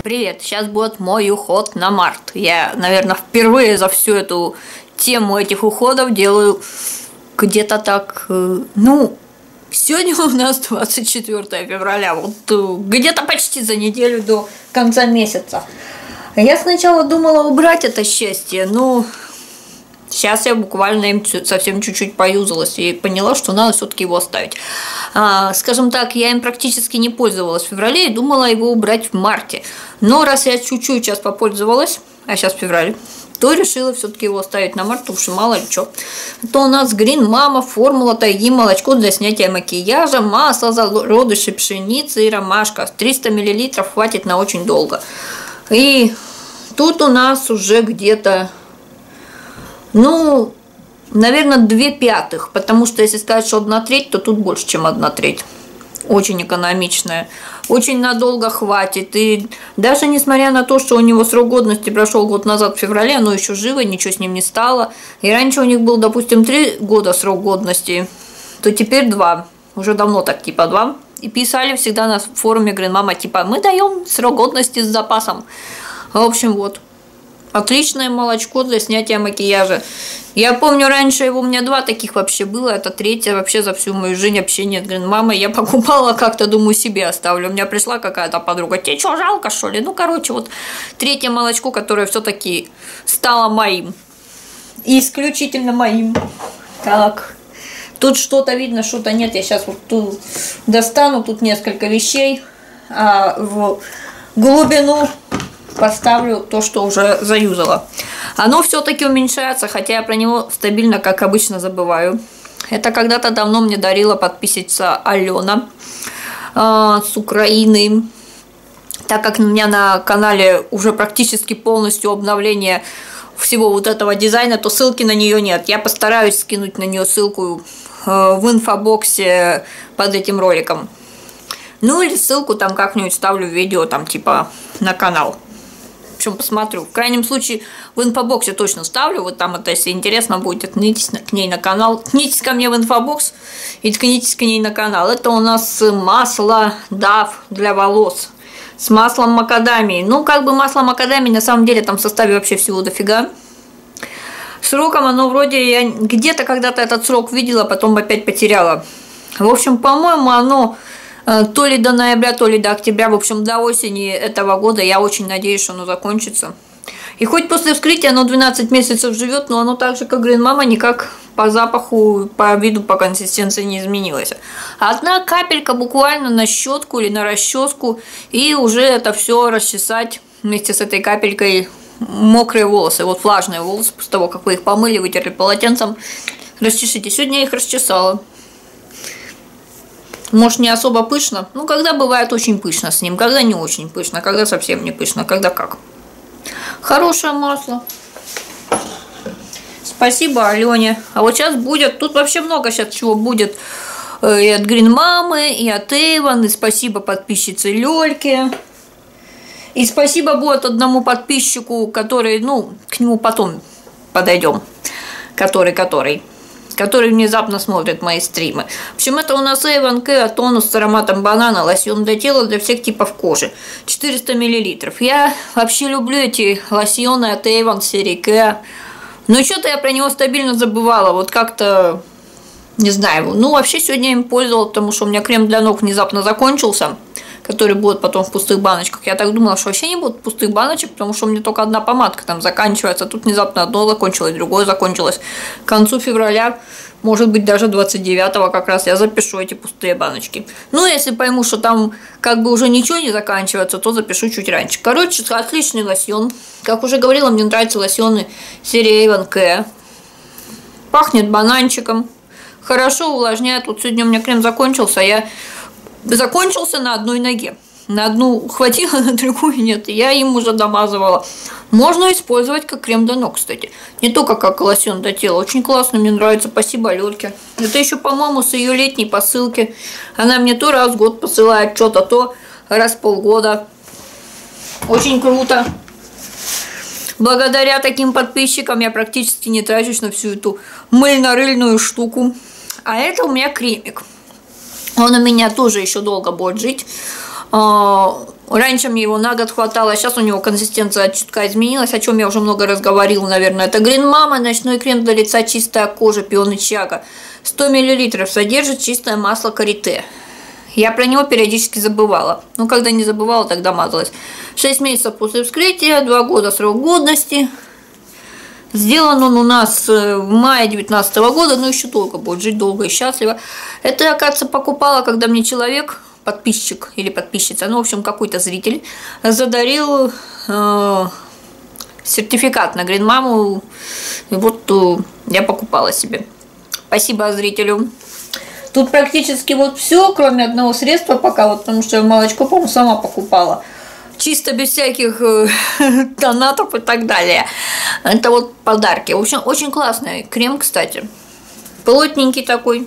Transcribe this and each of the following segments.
Привет! Сейчас будет мой уход на март. Я, наверное, впервые за всю эту тему этих уходов делаю где-то так, сегодня у нас 24 февраля, вот где-то почти за неделю до конца месяца. Я сначала думала убрать это счастье, но сейчас я буквально им совсем чуть-чуть поюзалась и поняла, что надо все-таки его оставить. Скажем так, я им практически не пользовалась в феврале и думала его убрать в марте. Но раз я чуть-чуть сейчас попользовалась, а сейчас февраль, то решила все-таки его оставить на март, потому что мало ли что. Это у нас Green Mama, формула тайги, молочко для снятия макияжа, масло, зародыши пшеницы и ромашка. 300 мл хватит на очень долго. И тут у нас уже где-то, наверное, 2/5, потому что если сказать, что 1/3, то тут больше, чем 1/3. Очень экономичная, очень надолго хватит. И даже несмотря на то, что у него срок годности прошел год назад в феврале, оно еще живо, ничего с ним не стало. И раньше у них был, допустим, 3 года срок годности, то теперь 2. Уже давно так, типа 2. И писали всегда на форуме Green Mama, типа, мы даем срок годности с запасом. В общем, вот. Отличное молочко для снятия макияжа. Я помню, раньше его у меня 2 таких вообще было. Это 3-е вообще за всю мою жизнь общения с Green Mama. Я покупала как-то, думаю, себе оставлю. У меня пришла какая-то подруга. Тебе что, жалко, что ли? Вот 3-е молочко, которое все-таки стало моим. Исключительно моим. Так. Тут что-то видно, что-то нет. Я сейчас вот тут достану. Тут несколько вещей. А в глубину поставлю то, что уже заюзала. Оно все-таки уменьшается, хотя я про него стабильно, как обычно, забываю. Это когда-то давно мне дарила подписчица Алена с Украины. Так как у меня на канале уже практически полностью обновление всего вот этого дизайна, то ссылки на нее нет. Я постараюсь скинуть на нее ссылку в инфобоксе под этим роликом. Ну или ссылку там как-нибудь ставлю в видео, там типа на канал. В общем, посмотрю. В крайнем случае, в инфобоксе точно ставлю. Вот там это, если интересно будет, ткнитесь к ней на канал. Ткнитесь ко мне в инфобокс и ткнитесь к ней на канал. Это у нас масло DAF для волос с маслом макадамии. Масло макадамии, на самом деле, там в составе вообще всего дофига. Сроком оно вроде, я где-то когда-то этот срок видела, потом опять потеряла. В общем, по-моему, оно то ли до ноября, то ли до октября, в общем, до осени этого года. Я очень надеюсь, что оно закончится. И хоть после вскрытия оно 12 месяцев живет, но оно так же, как Green Mama, никак по запаху, по виду, по консистенции не изменилось. Одна капелька буквально на щетку или на расческу, и уже это все расчесать вместе с этой капелькой мокрые волосы. Вот влажные волосы, после того, как вы их помыли, вытерли полотенцем, расчешите. Сегодня я их расчесала. Может, не особо пышно. Когда бывает очень пышно с ним, когда не очень пышно, когда совсем не пышно, когда как. Хорошее масло. Спасибо Алене. А вот сейчас будет, тут вообще много сейчас чего будет. И от Green Mama, и от Avon, и спасибо подписчице Лёльке. И спасибо будет одному подписчику, который, к нему потом подойдем. Который внезапно смотрит мои стримы. В общем, это у нас Avon Care тонус с ароматом банана, лосьон для тела для всех типов кожи. 400 мл. Я вообще люблю эти лосьоны от Avon серии Care. Но что-то я про него стабильно забывала. Вот как-то, не знаю. Вообще сегодня я им пользовалась, потому что у меня крем для ног внезапно закончился, который будет потом в пустых баночках. Я так думала, что вообще не будет пустых баночек, потому что у меня только одна помадка там заканчивается. Тут внезапно одно закончилось, другое закончилось. К концу февраля, может быть, даже 29-го как раз я запишу эти пустые баночки. Если пойму, что там как бы уже ничего не заканчивается, то запишу чуть раньше. Короче, отличный лосьон. Как уже говорила, мне нравятся лосьоны серии Avon Care. Пахнет бананчиком. Хорошо увлажняет. Вот сегодня у меня крем закончился, закончился на одной ноге. На одну хватило, на другую нет. Я им уже домазывала. Можно использовать как крем для ног, кстати. Не только как лосьон для тела. Очень классно, мне нравится. Спасибо Лёльке. Это еще, по-моему, с ее летней посылки. Она мне то раз в год посылает что-то, то раз в полгода. Очень круто. Благодаря таким подписчикам я практически не трачусь на всю эту мыльно-рыльную штуку. А это у меня кремик. Он у меня тоже еще долго будет жить. Раньше мне его на год хватало, сейчас у него консистенция чутка изменилась, о чем я уже много раз говорила, наверное. Это Green Mama, ночной крем для лица, чистая кожа, пион и чага. 100 мл содержит чистое масло карите. Я про него периодически забывала. Ну, когда не забывала, тогда мазалась. 6 месяцев после вскрытия, 2 года срок годности. Сделан он у нас в мае 2019 года, но еще долго будет, жить долго и счастливо. Это я, кажется, покупала, когда мне человек, подписчик или подписчица, ну, в общем, какой-то зритель, задарил сертификат на Green Mama. И вот я покупала себе. Спасибо зрителю. Тут практически вот все, кроме одного средства пока, вот, потому что молочко, по-моему, сама покупала. Чисто без всяких донатов и так далее. Это вот подарки. В общем, очень классный крем, кстати. Плотненький такой.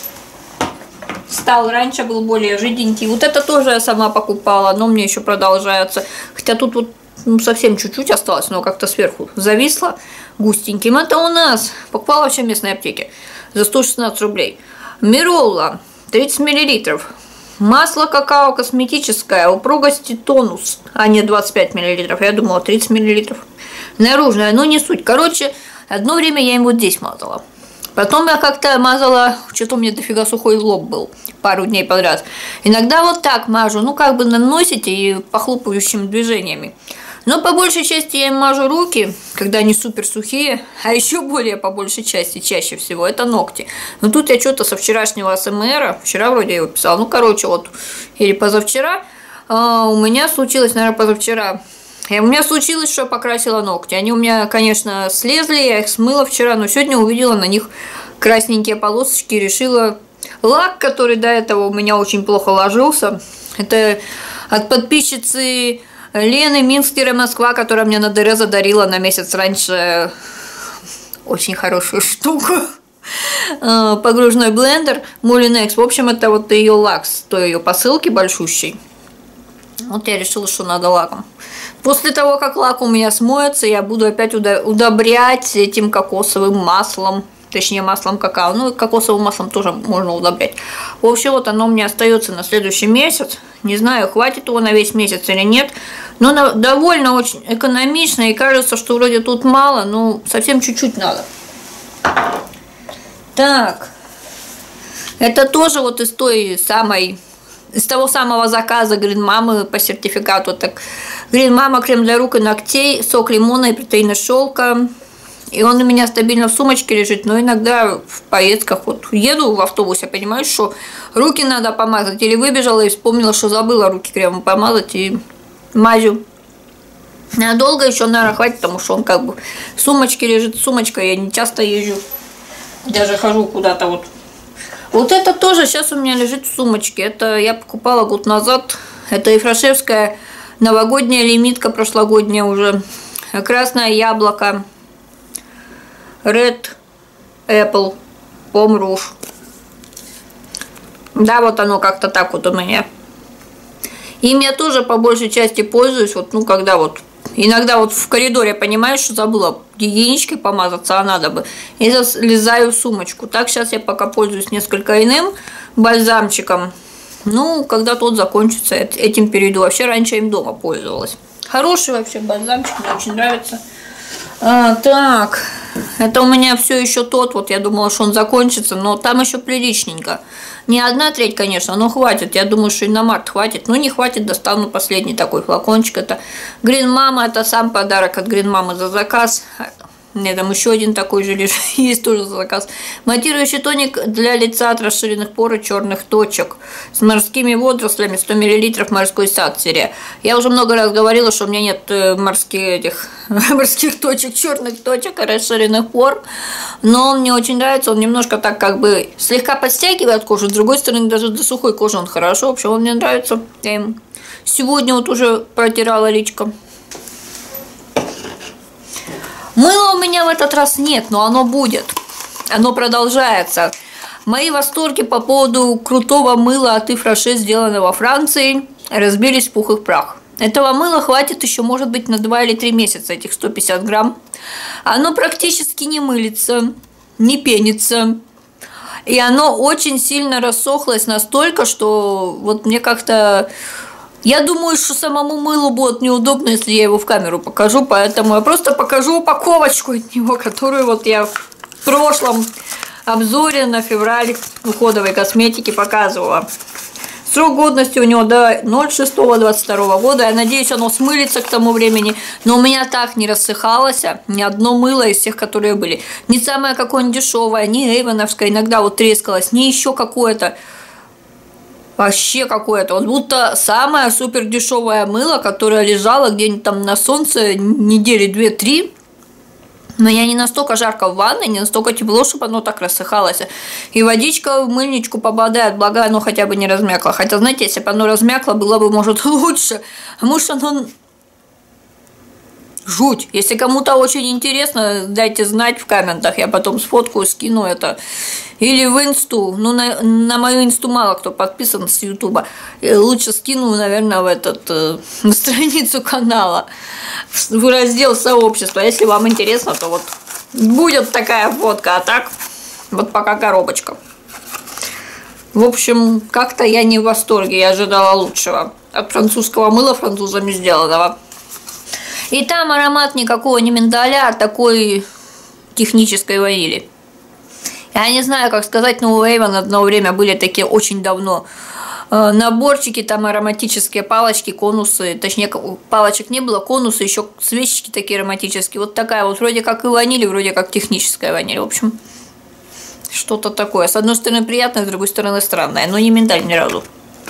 Стал, раньше был более жиденький. Вот это тоже я сама покупала, но мне еще продолжается. Хотя тут вот совсем чуть-чуть осталось, но как-то сверху зависло густеньким. Это у нас покупала вообще в местной аптеке за 116 рублей. Миролла 30 мл. Масло какао косметическое, упругости тонус, а не 25 мл. Я думала 30 мл. Наружное, но не суть. Короче, одно время я им вот здесь мазала. Потом я как-то мазала, что-то у меня дофига сухой лоб был, пару дней подряд. Иногда вот так мажу, ну как бы наносите и похлопывающими движениями. Но по большей части я им мажу руки, когда они супер сухие, а еще более по большей части, чаще всего, это ногти. Но тут я что-то со вчерашнего АСМР, вчера вроде я его писала, ну короче вот, или позавчера, у меня случилось, наверное, позавчера, у меня случилось, что я покрасила ногти. Они у меня, конечно, слезли, я их смыла вчера, но сегодня увидела на них красненькие полосочки и решила... Лак, который до этого у меня очень плохо ложился, это от подписчицы Лены Минскера Москва, которая мне на ДР задарила на месяц раньше очень хорошую штуку. Погружной блендер Molinex. В общем, это вот ее лак с той ее посылки большущей. Вот я решила, что надо лаком. После того, как лак у меня смоется, я буду опять удобрять этим кокосовым маслом. Точнее, маслом какао. Ну, и кокосовым маслом тоже можно удобрять. В общем, вот оно у меня остается на следующий месяц. Не знаю, хватит его на весь месяц или нет. Но довольно очень экономично. И кажется, что вроде тут мало, но совсем чуть-чуть надо. Так. Это тоже вот из того самого заказа Green Mama по сертификату. Так, Green Mama крем для рук и ногтей, сок лимона и протеина шелка. И он у меня стабильно в сумочке лежит, но иногда в поездках, вот еду в автобусе, понимаю, что руки надо помазать, или выбежала и вспомнила, что забыла руки кремом помазать, и мазю. Надолго еще, наверное, хватит, потому что он как бы в сумочке лежит, сумочка, я не часто езжу, даже хожу куда-то вот. Вот это тоже сейчас у меня лежит в сумочке, это я покупала год назад, это ифрашевская новогодняя лимитка, прошлогодняя уже, красное яблоко. Red Apple Pom Rouge. Да, вот оно как-то так вот у меня. Им я тоже по большей части пользуюсь, вот, ну, когда вот, иногда вот в коридоре понимаешь, что забыла гигиеничкой помазаться, а надо бы, и залезаю в сумочку. Так, сейчас я пока пользуюсь несколько иным бальзамчиком. Ну, когда тот закончится, этим перейду. Вообще, раньше я им дома пользовалась. Хороший вообще бальзамчик, мне очень нравится. Так, это у меня все еще тот, вот я думала, что он закончится, но там еще приличненько. Не 1/3, конечно, но хватит, я думаю, что и на март хватит. Ну, не хватит, достану последний такой флакончик. Это Green Mama, это сам подарок от Green Mama за заказ. У меня там еще один такой же лишь есть тоже за заказ. Матирующий тоник для лица от расширенных пор и черных точек. С морскими водорослями, 100 мл, морской сад серия. Я уже много раз говорила, что у меня нет морских точек, черных точек и расширенных пор. Но он мне очень нравится. Он немножко так как бы слегка подстягивает кожу. С другой стороны, даже до сухой кожи он хорошо. В общем, он мне нравится. Я им сегодня вот уже протирала личко. Мыла у меня в этот раз нет, но оно будет. Оно продолжается. Мои восторги по поводу крутого мыла от Ифраше, сделанного во Франции, разбились в пух и прах. Этого мыла хватит еще, может быть, на 2 или 3 месяца, этих 150 грамм. Оно практически не мылится, не пенится. И оно очень сильно рассохлось настолько, что вот мне как-то Я думаю, что самому мылу будет неудобно, если я его в камеру покажу, поэтому я просто покажу упаковочку от него, которую вот я в прошлом обзоре на февраль уходовой косметики показывала. Срок годности у него до 06/22 года. Я надеюсь, оно смылится к тому времени. Но у меня так не рассыхалось ни одно мыло из всех, которые были. Не самое какое-нибудь дешевое, не эйвоновское, иногда вот трескалось, не еще какое-то. Вообще какое-то. Вот будто самое супер дешевое мыло, которое лежало где-нибудь там на солнце недели 2-3. Но я не настолько жарко в ванной, не настолько тепло, чтобы оно так рассыхалось. И водичка в мыльничку попадает, благо оно хотя бы не размякло. Хотя, знаете, если бы оно размякло, было бы, может, лучше. Потому что оно жуть. Если кому-то очень интересно, дайте знать в комментах. Я потом сфоткаю, скину это. Или в инсту. Ну, на мою инсту мало кто подписан с ютуба. Лучше скину, наверное, на страницу канала. В раздел сообщества. Если вам интересно, то вот будет такая фотка. А так, вот пока коробочка. В общем, как-то я не в восторге. Я ожидала лучшего. От французского мыла французами сделанного. И там аромат никакого не миндаля, а такой технической ванили. Я не знаю, как сказать, но у Avon одно время были такие очень давно наборчики, там ароматические палочки, конусы, точнее, палочек не было, конусы, еще свечечки такие ароматические. Вот такая вот, вроде как и ваниль, вроде как техническая ваниль. В общем, что-то такое. С одной стороны приятное, с другой стороны странное, но не миндаль ни разу.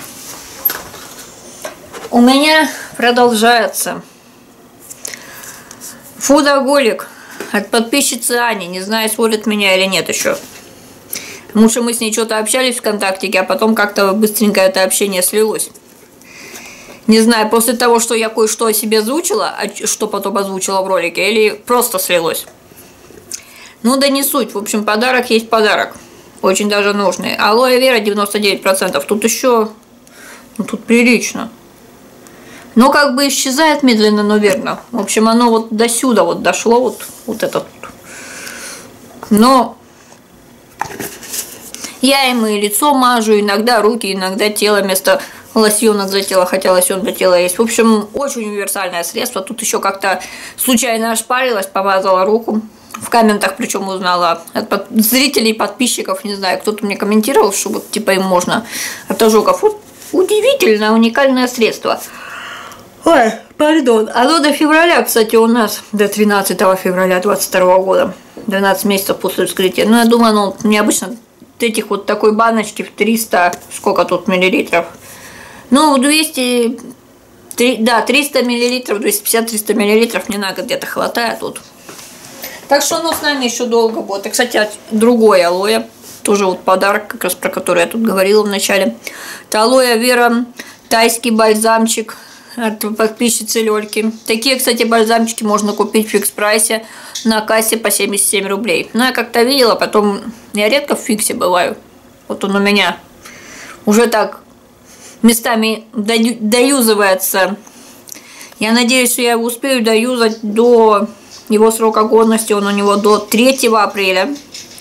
У меня продолжается фудоголик от подписчицы Ани. Не знаю, смотрит меня или нет еще. Потому что мы с ней что-то общались в ВКонтактике, а потом как-то быстренько это общение слилось. Не знаю, после того, что я кое-что о себе озвучила, а что потом озвучила в ролике, или просто слилось. Ну да не суть. В общем, подарок есть подарок. Очень даже нужный. Алоэ вера 99%. Тут еще... Ну, тут прилично. Но как бы исчезает медленно, но верно. В общем, оно вот до сюда вот дошло, вот это тут. Но я им и лицо мажу, иногда руки, иногда тело вместо лосьона для тела, хотя лосьон для тела есть. В общем, очень универсальное средство. Тут еще как-то случайно ошпарилась, помазала руку. В комментах причем узнала от зрителей, подписчиков, не знаю, кто-то мне комментировал, что вот типа им можно от ожогов. Вот удивительно, уникальное средство. Ой, пардон. Оно до февраля, кстати, у нас, до 13 февраля 2022 года. 12 месяцев после вскрытия. Но я думаю, оно необычно. Этих вот такой баночки в 300, сколько тут миллилитров? Ну, 200, да, 300 миллилитров, 250-300 миллилитров мне на год где-то хватает тут. Так что оно с нами еще долго будет. И, кстати, другое алоэ, тоже вот подарок, как раз про который я тут говорила в начале. Это алоэ вера, тайский бальзамчик от подписчицы Лёльки. Такие, кстати, бальзамчики можно купить в фикс-прайсе на кассе по 77 рублей. Но я как-то видела, потом я редко в фиксе бываю. Вот он у меня уже так местами доюзывается. Я надеюсь, что я его успею доюзать до его срока годности. Он у него до 3 апреля.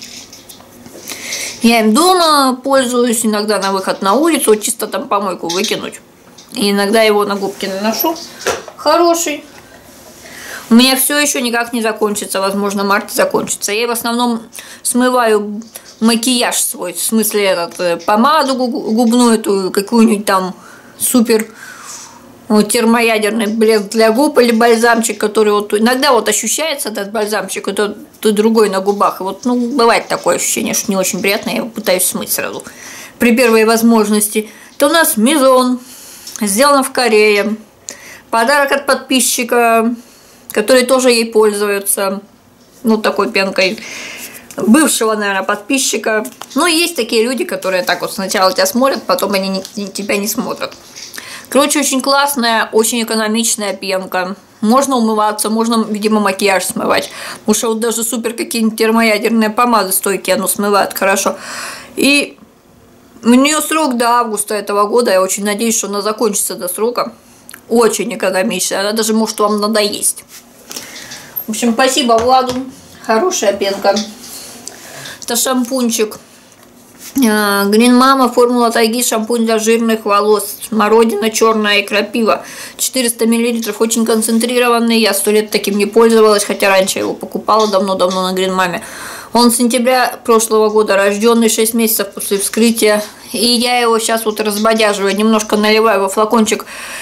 Я им дома пользуюсь, иногда на выход на улицу, вот чисто там помойку выкинуть. И иногда его на губки наношу. Хороший. У меня все еще никак не закончится. Возможно, в марте закончится. Я в основном смываю макияж свой. В смысле, помаду губную, эту какую-нибудь там супер термоядерный блеск для губ или бальзамчик, который вот иногда вот ощущается этот бальзамчик, это другой на губах. И вот, ну, бывает такое ощущение, что не очень приятно. Я его пытаюсь смыть сразу при первой возможности. Это у нас Мизон. Сделано в Корее. Подарок от подписчика, который тоже ей пользуется. Ну, такой пенкой. Бывшего, наверное, подписчика. Ну, есть такие люди, которые так вот сначала тебя смотрят, потом они тебя не смотрят. Короче, очень классная, очень экономичная пенка. Можно умываться, можно, видимо, макияж смывать. Потому что вот даже супер какие-нибудь термоядерные помады стойкие, оно смывает хорошо. И у нее срок до августа этого года. Я очень надеюсь, что она закончится до срока. Очень экономичная. Она даже может вам надоесть. В общем, спасибо Владу. Хорошая пенка. Это шампунчик Green Mama, формула тайги, шампунь для жирных волос, смородина черная и крапива, 400 мл, очень концентрированный, я 100 лет таким не пользовалась, хотя раньше его покупала давно-давно на Green Mama. Он с сентября прошлого года рожденный, 6 месяцев после вскрытия, и я его сейчас вот разбодяживаю, немножко наливаю во флакончик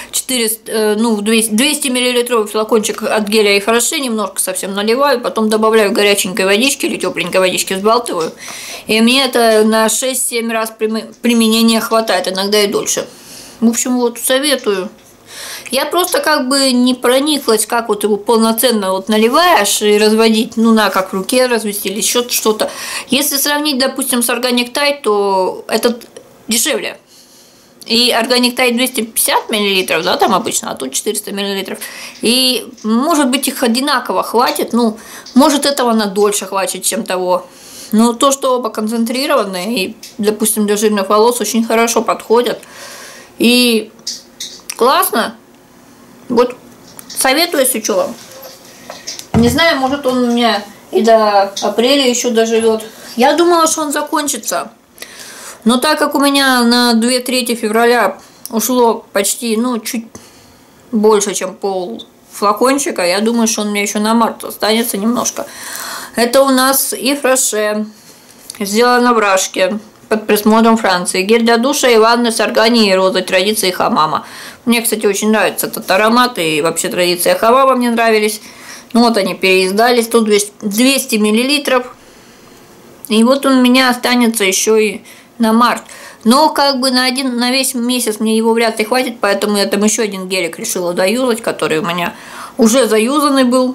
200 мл флакончик от геля и фраше, немножко совсем наливаю, потом добавляю горяченькой водички или тепленькой водички, взбалтываю, и мне это на 6-7 раз применения хватает, иногда и дольше. В общем, вот советую. Я просто как бы не прониклась, как вот его полноценно вот наливаешь и разводить, ну, на как в руке развести или еще что-то. Если сравнить, допустим, с Organic Tide, то этот дешевле. И Organic Tide 250 мл, да, там обычно, а тут 400 мл. И, может быть, их одинаково хватит, ну, может, этого на дольше хватит, чем того. Но то, что оба концентрированные и, допустим, для жирных волос очень хорошо подходят. И классно. Вот, советую, если что вам. Не знаю, может, он у меня и до апреля еще доживет. Я думала, что он закончится. Но так как у меня на 2/3 февраля ушло почти, ну, чуть больше, чем пол флакончика, я думаю, что он у меня еще на март останется немножко. Это у нас и фраше, сделано в Рашке, под присмотром Франции. Гель для душа и ванны с органией и розой, традиции хамама. Мне, кстати, очень нравится этот аромат, и вообще традиции хамама мне нравились. Ну вот они переиздались, тут 200 мл. И вот он у меня останется еще и на март. Но как бы на весь месяц мне его вряд ли хватит, поэтому я там еще один гелик решила доюзать, который у меня уже заюзанный был.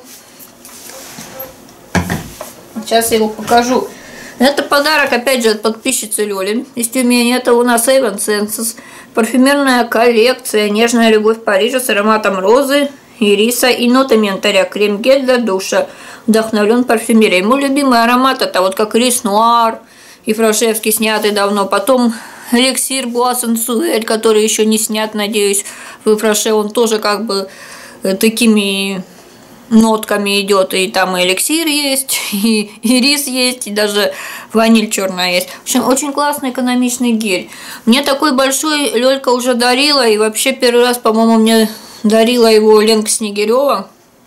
Сейчас я его покажу. Это подарок, опять же, от подписчицы Лёли из Тюмени. Это у нас Avon Senses. Парфюмерная коллекция «Нежная любовь Парижа» с ароматом розы, ириса и нотами янтаря. Крем-гель для душа. Вдохновлен парфюмерией. Мой любимый аромат — это вот как Рис Нуар и Фрашевский, снятый давно. Потом эликсир Буа Сенсуэль, который еще не снят, надеюсь, в Фраше. Он тоже как бы такими нотками идет, и там и эликсир есть, и рис есть, и даже ваниль черная есть. В общем, очень классный экономичный гель. Мне такой большой Лёлька уже дарила, и вообще первый раз, по-моему, мне дарила его Ленка Снегирева.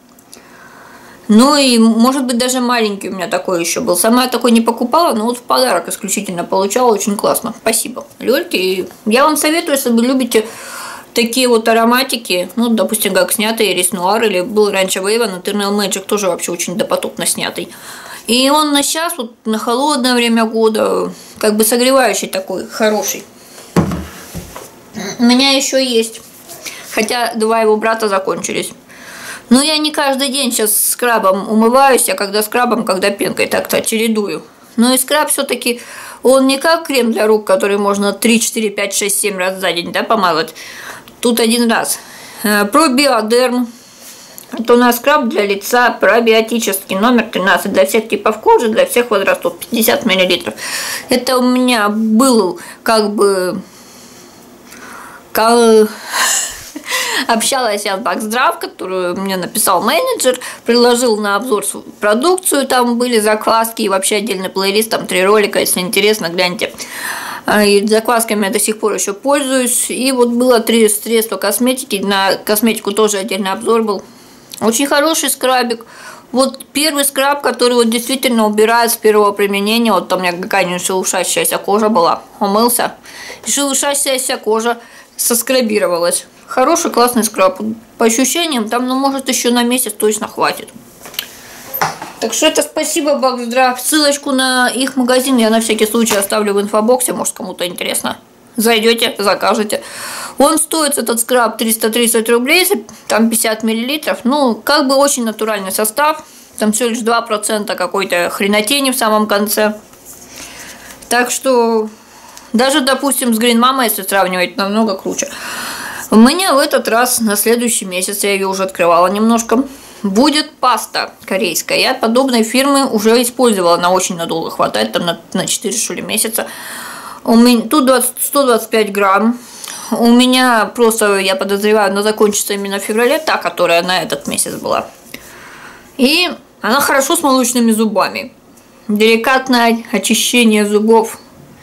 Ну и, может быть, даже маленький у меня такой еще был. Сама я такой не покупала, но вот в подарок исключительно получала. Очень классно. Спасибо, Лёльке. И я вам советую, если вы любите такие вот ароматики, ну, допустим, как снятый Рис Нуар, или был раньше Avon Eternal Magic, тоже вообще очень допотопно снятый. И он на сейчас, вот на холодное время года, как бы согревающий такой, хороший. У меня еще есть, хотя 2 его брата закончились. Но я не каждый день сейчас скрабом умываюсь, а когда скрабом, когда пенкой, так-то чередую. Но и скраб все-таки, он не как крем для рук, который можно 3, 4, 5, 6, 7 раз за день, да, помазать. Тут один раз. Пробиодерм. Это у нас скраб для лица пробиотический, номер 13, для всех типов кожи, для всех возрастов, 50 мл. Это у меня был как бы... Общалась я с Баксдрав, которую мне написал менеджер, приложил на обзор продукцию, там были закваски и вообще отдельный плейлист, там 3 ролика, если интересно, гляньте. И заквасками я до сих пор еще пользуюсь. И вот было 3 средства косметики, на косметику тоже отдельный обзор был. Очень хороший скрабик. Вот первый скраб, который вот действительно убирает с первого применения, вот там у меня какая-нибудь шелушащаяся кожа была, умылся, и шелушащаяся кожа соскрабировалась. Хороший, классный скраб. По ощущениям, там, ну, может, еще на месяц точно хватит. Так что это спасибо, Баксдрав. Ссылочку на их магазин я на всякий случай оставлю в инфобоксе, может, кому-то интересно. Зайдете, закажете. Он стоит, этот скраб, 330 рублей, там 50 мл. Ну, как бы очень натуральный состав. Там всего лишь 2% какой-то хренотени в самом конце. Так что, даже, допустим, с Green Mama, если сравнивать, намного круче. У меня в этот раз, на следующий месяц, я ее уже открывала немножко, будет паста корейская. Я подобной фирмы уже использовала, она очень надолго хватает, там на 4, что ли, месяца. У меня, тут 125 грамм. У меня просто, я подозреваю, она закончится именно в феврале, та, которая на этот месяц была. И она хорошо с молочными зубами. Деликатное очищение зубов.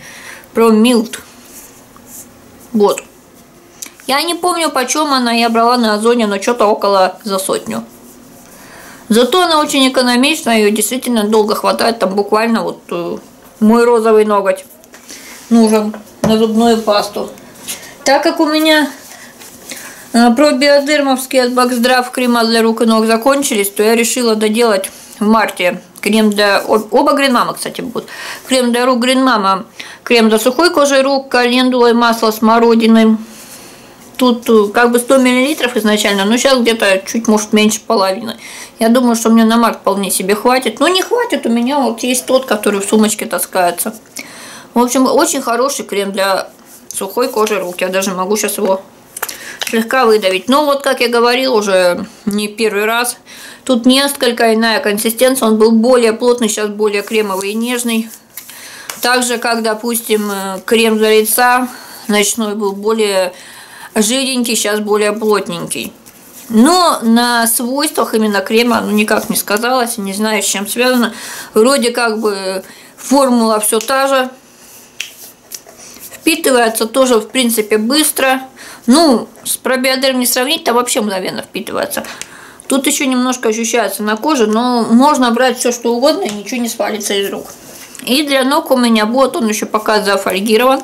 Pro-Mild. Вот. Я не помню, почем она, я брала на Озоне, но что-то около за 100. Зато она очень экономичная, ее действительно долго хватает, там буквально вот мой розовый ноготь нужен на зубную пасту. Так как у меня пробиодермовские от Баксдрав крема для рук и ног закончились, то я решила доделать в марте крем для... Оба Грин-Мама, кстати, будут. Крем для рук Грин-Мама, крем для сухой кожи рук, календула и масло смородины. Тут как бы 100 мл изначально, но сейчас где-то чуть, может, меньше половины. Я думаю, что мне на март вполне себе хватит. Но не хватит, у меня вот есть тот, который в сумочке таскается. В общем, очень хороший крем для сухой кожи рук. Я даже могу сейчас его слегка выдавить. Но вот, как я говорил уже не первый раз, тут несколько иная консистенция. Он был более плотный, сейчас более кремовый и нежный. Так же, как, допустим, крем для лица ночной был более жирненький, сейчас более плотненький. Но на свойствах именно крема оно никак не сказалось. Не знаю, с чем связано. Вроде как бы формула все та же. Впитывается тоже, в принципе, быстро. Ну, с пробиодерм не сравнить, там вообще мгновенно впитывается. Тут еще немножко ощущается на коже, но можно брать все что угодно, и ничего не свалится из рук. И для ног у меня вот он еще пока зафольгирован.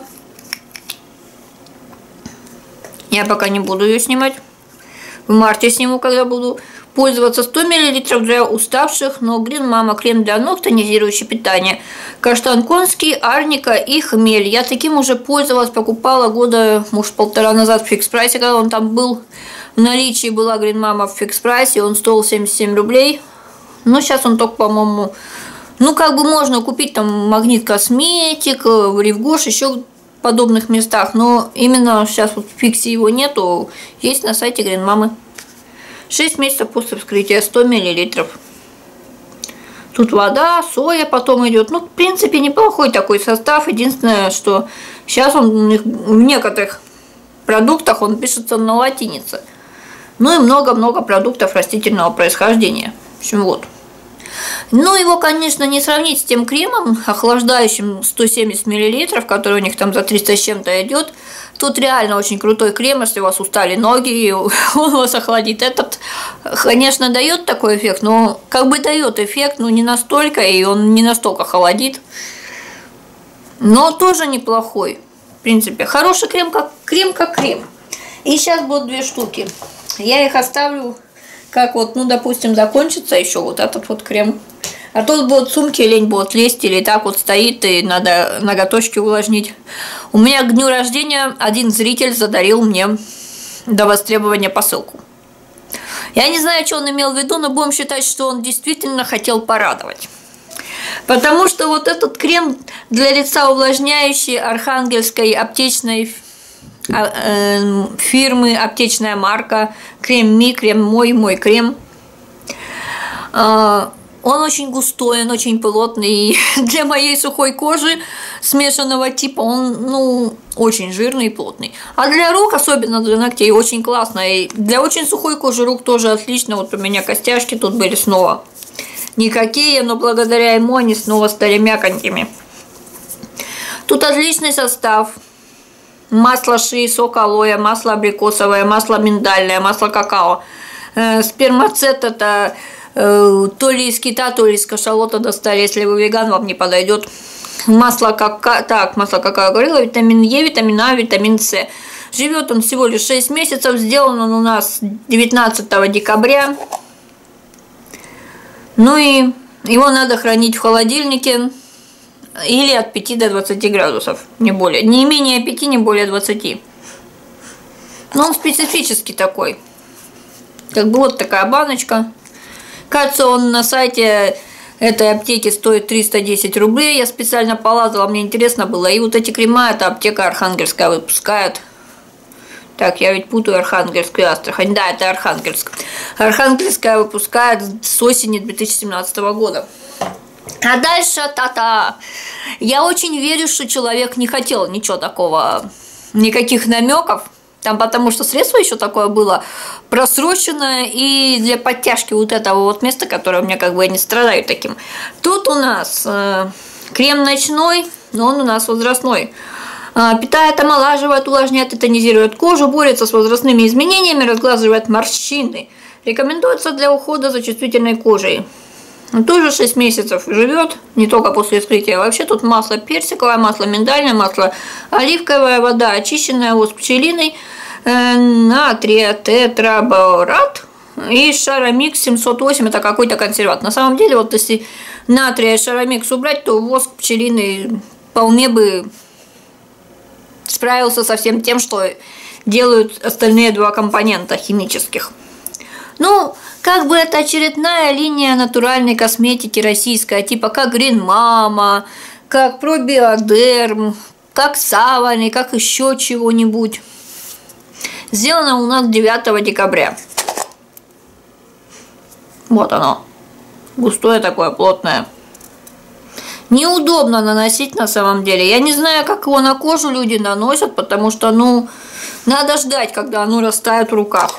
Я пока не буду ее снимать. В марте сниму, когда буду пользоваться. 100 мл для уставших ног. Грин-Мама крем для ног, тонизирующий питание. Каштан конский, арника и хмель. Я таким уже пользовалась, покупала года, может, 1,5 назад в фикс-прайсе, когда он там был. В наличии была Грин-Мама в фикс-прайсе, он стоил 77 рублей. Но сейчас он только, по-моему, ну, как бы можно купить там Магнит Косметик, в Ревгош, еще в подобных местах. Но именно сейчас вот в фиксе его нету, есть на сайте Грин-Мамы. 6 месяцев после вскрытия, 100 мл. Тут вода, соя потом идет. Ну, в принципе, неплохой такой состав. Единственное, что сейчас он в некоторых продуктах он пишется на латинице. Ну и много-много продуктов растительного происхождения. В общем, вот. Ну, его, конечно, не сравнить с тем кремом, охлаждающим 170 мл, который у них там за 300 с чем-то идет. Тут реально очень крутой крем, если у вас устали ноги, и он вас охладит. Этот, конечно, дает такой эффект, но как бы дает эффект, но не настолько, и он не настолько холодит. Но тоже неплохой. В принципе, хороший крем, как крем. И сейчас будут 2 штуки. Я их оставлю, как вот, ну, допустим, закончится еще вот этот вот крем. А тут будут сумки, лень будет лезть, или так вот стоит, и надо ноготочки увлажнить. У меня к дню рождения один зритель задарил мне до востребования посылку. Я не знаю, что он имел в виду, но будем считать, что он действительно хотел порадовать. Потому что вот этот крем для лица увлажняющий архангельской аптечной фирмы, аптечная марка, крем Ми, крем мой крем. Он очень густой, он очень плотный. И для моей сухой кожи смешанного типа он, ну, очень жирный и плотный. А для рук, особенно для ногтей, очень классно. И для очень сухой кожи рук тоже отлично. Вот у меня костяшки тут были снова никакие, но благодаря ему они снова стали мяконькими. Тут отличный состав. Масло ши, сок алоэ, масло абрикосовое, масло миндальное, масло какао. Спермацет — это то ли из кита, то ли из кашалота достали. Если вы веган, вам не подойдет. Масло какао говорила, витамин Е, витамин А, витамин С. Живет он всего лишь 6 месяцев. Сделан он у нас 19 декабря. Ну и его надо хранить в холодильнике или от 5 до 20 градусов, не более. Не менее 5, не более 20. Но он специфический такой. Как бы вот такая баночка. Кажется, он на сайте этой аптеки стоит 310 рублей. Я специально полазала, мне интересно было. И вот эти крема, это аптека Архангельская выпускает. Так, я ведь путаю Архангельск и Астрахань. Да, это Архангельск. Архангельская выпускает с осени 2017 года. А дальше та-та. Я очень верю, что человек не хотел ничего такого, никаких намеков. Там потому что средство еще такое было просроченное, и для подтяжки вот этого вот места, которое у меня как бы не страдает таким. Тут у нас крем ночной, но он у нас возрастной. Питает, омолаживает, увлажняет и тонизирует кожу, борется с возрастными изменениями, разглаживает морщины. Рекомендуется для ухода за чувствительной кожей. Тоже 6 месяцев живет, не только после вскрытия. Вообще тут масло персиковое, масло миндальное, масло оливковое, вода очищенная, воск пчелиный, натрия тетраборат и шаромикс 708, это какой-то консервант. На самом деле, вот если натрия и шаромикс убрать, то воск пчелиный вполне бы справился со всем тем, что делают остальные два компонента химических. Ну, как бы это очередная линия натуральной косметики российская, типа как Green Mama, как Пробиодерм, как Савани, как еще чего-нибудь. Сделано у нас 9 декабря. Вот оно. Густое такое, плотное. Неудобно наносить на самом деле. Я не знаю, как его на кожу люди наносят, потому что, ну, надо ждать, когда оно растает в руках.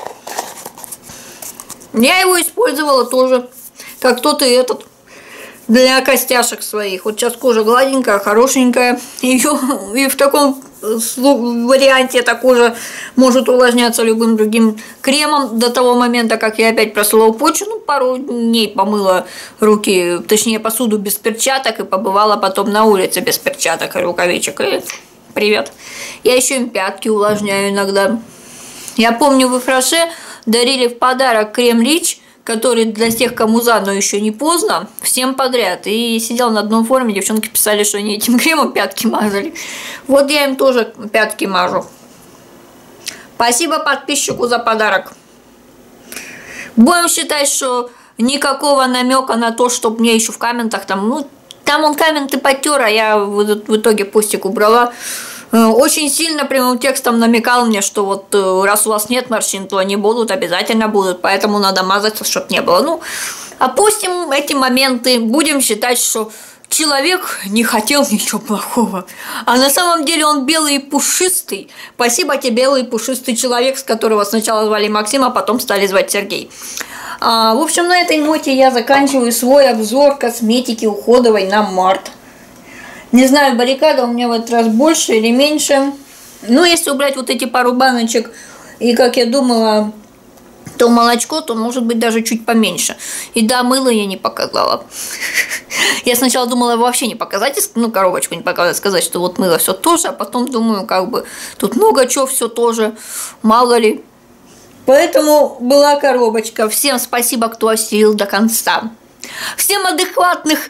Я его использовала тоже, как тот и этот, для костяшек своих. Вот сейчас кожа гладенькая, хорошенькая, ее и в таком варианте эта кожа может увлажняться любым другим кремом до того момента, как я опять просула почву. Ну, пару дней помыла руки, точнее посуду без перчаток и побывала потом на улице без перчаток и рукавичек. И привет. Я еще им пятки увлажняю иногда. Я помню, в Фраше дарили в подарок крем Рич, который для тех, кому за, но еще не поздно, всем подряд. И сидел на одном форуме, девчонки писали, что они этим кремом пятки мазали. Вот я им тоже пятки мажу. Спасибо подписчику за подарок. Будем считать, что никакого намека на то, чтобы мне еще в комментах там, ну, там он комменты потер, а я в итоге постик убрала. Очень сильно прямым текстом намекал мне, что вот раз у вас нет морщин, то они будут, обязательно будут, поэтому надо мазать, чтобы не было. Ну, опустим эти моменты, будем считать, что человек не хотел ничего плохого. А на самом деле он белый и пушистый. Спасибо тебе, белый и пушистый человек, с которого сначала звали Максим, а потом стали звать Сергей. В общем, на этой ноте я заканчиваю свой обзор косметики уходовой на март. Не знаю, баррикада у меня в этот раз больше или меньше. Но если убрать вот эти пару баночек и, как я думала, то молочко, то может быть даже чуть поменьше. И да, мыло я не показала. Я сначала думала вообще не показать, ну, коробочку не показать, сказать, что вот мыло все тоже, а потом думаю, как бы тут много чего все тоже, мало ли. Поэтому была коробочка. Всем спасибо, кто осилил до конца. Всем адекватных...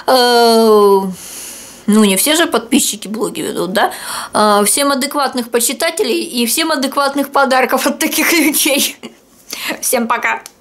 Ну, не все же подписчики блоги ведут, да? Всем адекватных почитателей и всем адекватных подарков от таких людей. Всем пока!